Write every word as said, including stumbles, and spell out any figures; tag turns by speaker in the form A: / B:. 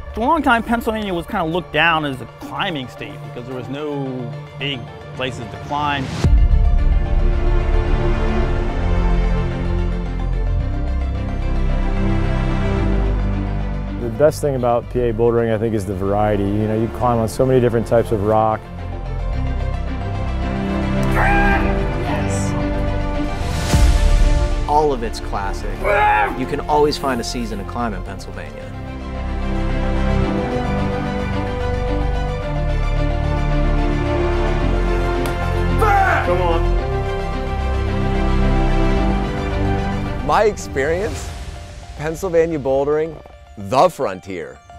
A: For a long time, Pennsylvania was kind of looked down as a climbing state because there was no big places to climb.
B: The best thing about P A bouldering, I think, is the variety. You know, you climb on so many different types of rock.
C: Yes. All of it's classic. You can always find a season to climb in Pennsylvania.
B: Come on.
D: My experience, Pennsylvania bouldering, the frontier.